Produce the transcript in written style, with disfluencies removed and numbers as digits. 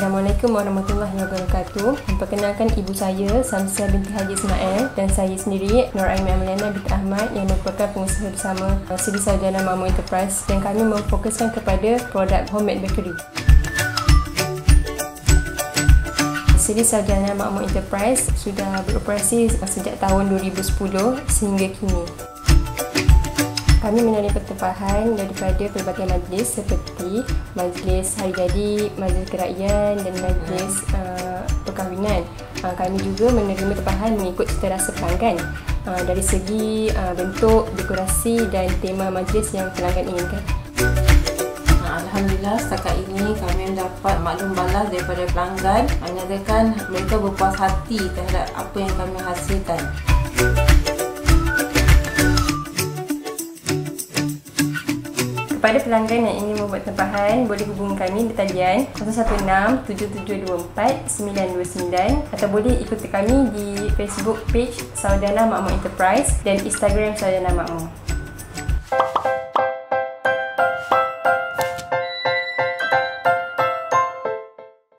Assalamualaikum warahmatullahi wabarakatuh. Memperkenalkan ibu saya, Samsiah binti Haji Ismail, dan saya sendiri, Nur Aimah Ameliana binti Ahmad, yang merupakan pengusaha bersama Sri Sarjana Makmur Enterprise, dan kami memfokuskan kepada produk homemade bakery. Sri Sarjana Makmur Enterprise sudah beroperasi sejak tahun 2010 sehingga kini. Kami menerima pertumpahan daripada pelbagai majlis seperti majlis hari jadi, majlis kerajaan dan majlis perkahwinan. Kami juga menerima tempahan mengikut cita rasa pelanggan dari segi bentuk, dekorasi dan tema majlis yang pelanggan inginkan. Alhamdulillah, setakat ini kami mendapat maklum balas daripada pelanggan menyatakan mereka berpuas hati terhadap apa yang kami hasilkan. Kepada pelanggan yang ingin membuat tempahan, boleh hubungi kami di talian 016-7724-929 atau boleh ikuti kami di Facebook page Sarjana Makmur Enterprise dan Instagram Sarjana Makmur.